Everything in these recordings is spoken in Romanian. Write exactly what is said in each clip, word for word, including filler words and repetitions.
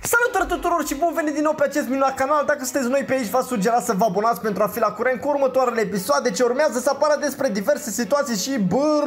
Salutare tuturor și bun venit din nou pe acest minunat canal. Dacă sunteți noi pe aici, v-aș sugera să vă abonați pentru a fi la curent cu următoarele episoade ce urmează să apară despre diverse situații și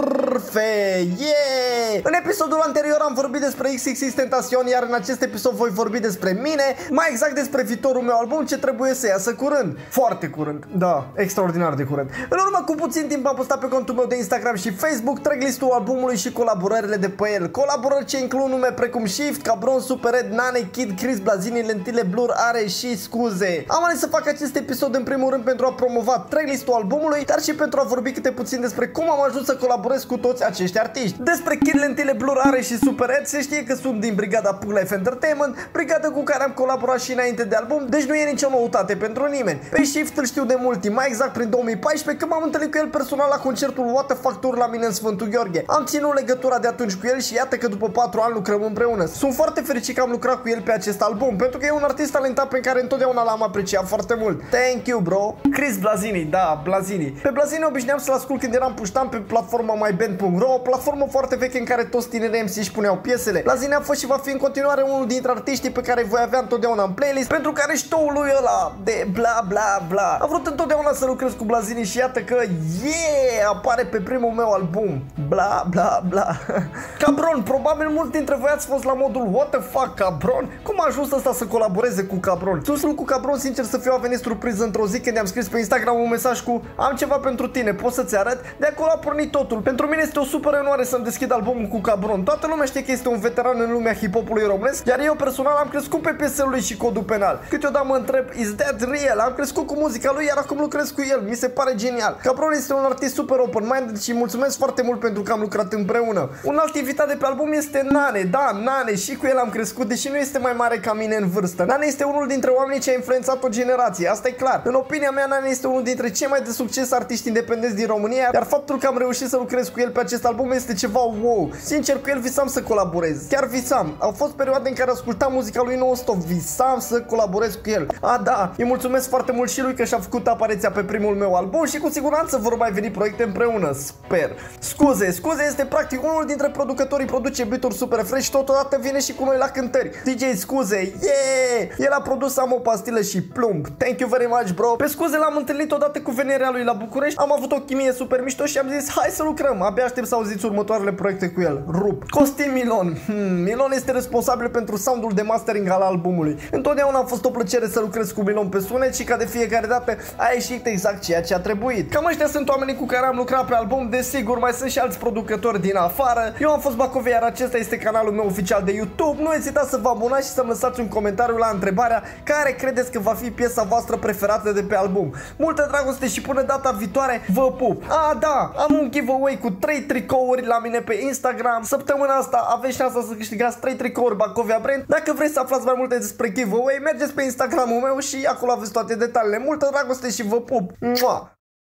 bârfe. Yeah! În episodul anterior am vorbit despre X X X Tentacion, iar în acest episod voi vorbi despre mine, mai exact despre viitorul meu album ce trebuie să iasă curând. Foarte curând. Da, extraordinar de curând. În urmă cu puțin timp am postat pe contul meu de Instagram și Facebook tracklistul albumului și colaborările de pe el. Colaborări ce includ nume precum Shift, Cabron, Super Red, Nane, Kid, Chris, Blazini, Lentile, Blur, Are și Scuze. Am ales să fac acest episod în primul rând pentru a promova tracklistul albumului, dar și pentru a vorbi câte puțin despre cum am ajuns să colaborez cu toți acești artiști. Despre Kid, Lentile, Blur, Are și Super Red se știe că sunt din brigada Pug Life Entertainment, brigada cu care am colaborat și înainte de album, deci nu e nicio noutate pentru nimeni. Pe Shift îl știu de mult timp, mai exact prin două mii paisprezece, când m-am întâlnit cu el personal la concertul What the Fuck Tour la mine în Sfântul Gheorghe. Am ținut legătura de atunci cu el și iată că după patru ani lucrăm împreună. Sunt foarte fericit că am lucrat cu el pe acest album, pentru că e un artist talentat pe care întotdeauna l-am apreciat foarte mult. Thank you, bro. Chris Blazini, da, Blazini. Pe Blazini obișnuiam să-l ascult când eram puștan pe platforma my band punct ro, o platformă foarte veche în care toți tinerii M C își puneau piesele. Blazini a fost și va fi în continuare unul dintre artiștii pe care voi avea întotdeauna în playlist, pentru care ștoul lui ăla de bla bla bla. Am vrut întotdeauna să lucrez cu Blazini și iată că yeah, apare pe primul meu album. Bla bla bla. Cabron, probabil mulți dintre voi ați fost la modul what the fuck, Cabron? Cum a ajuns ăsta să colaboreze cu Cabron? Susul cu Cabron, sincer să fiu, a venit surpriză într-o zi când i-am scris pe Instagram un mesaj cu am ceva pentru tine, pot să-ți arăt? De acolo a pornit totul. Pentru mine este o super onoare să-mi deschid albumul cu Cabron. Toată lumea știe că este un veteran în lumea hip-hopului românesc, iar eu personal am crescut pe piesele lui și Codul Penal. Câteodată mă întreb, is that real? Am crescut cu muzica lui, iar acum lucrez cu el. Mi se pare genial. Cabron este un artist super open-minded și mulțumesc foarte mult pentru că am lucrat împreună. Un alt invitat de pe album este Nane. Da, Nane, și cu el am crescut, deși nu este mai mare ca mine în vârstă. Nane este unul dintre oamenii ce a influențat o generație, asta e clar. În opinia mea, Nane este unul dintre cei mai de succes artiști independenți din România, iar faptul că am reușit să lucrez cu el pe acest album este ceva wow. Sincer, cu el visam să colaborez. Chiar visam. Au fost perioade în care ascultam muzica lui non-stop, visam să colaborez cu el. A, da, îi mulțumesc foarte mult și lui că și-a făcut apariția pe primul meu album și cu siguranță vor mai veni proiecte împreună, sper. Scuze, Scuze este practic unul dintre producătorii, produce beat-uri super fresh și totodată vine și cu noi la cântări. D J Scuze, yeah! El a produs Am o pastilă și Plumb. Thank you very much, bro. Pe Scuze l-am întâlnit odată cu venirea lui la București, am avut o chimie super mișto și am zis hai să lucrăm. Abia aștept să auziți următoarele proiecte cu el. Rup. Costin Milon. Hmm, Milon este responsabil pentru soundul de mastering al albumului. Întotdeauna a fost o plăcere să lucrez cu Milon pe sunet și ca de fiecare dată a ieșit exact ceea ce a trebuit. Cam ăștia sunt oamenii cu care am lucrat pe album, desigur mai sunt și alți producători din afară. Eu am fost Bacovia, iar acesta este canalul meu oficial de YouTube. Nu ezitați să vă abonați și să-mi lăsați un comentariu la întrebarea care credeți că va fi piesa voastră preferată de pe album. Multă dragoste și până data viitoare, vă pup! A, da, am un giveaway cu trei tricouri la mine pe Instagram. Săptămâna asta aveți șansa să câștigați trei tricouri Bacovia Brand. Dacă vreți să aflați mai multe despre giveaway, mergeți pe Instagramul meu și acolo aveți toate detaliile. Multă dragoste și vă pup! Mua!